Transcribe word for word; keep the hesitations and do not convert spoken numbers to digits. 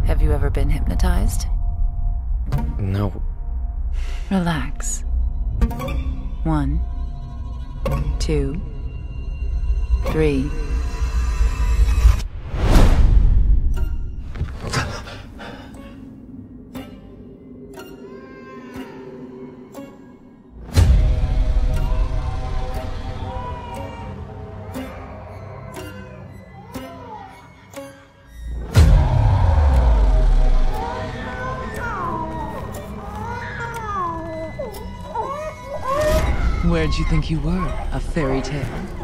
Have you ever been hypnotized? No. Relax. One, two, three. Where'd you think you were? A fairy tale?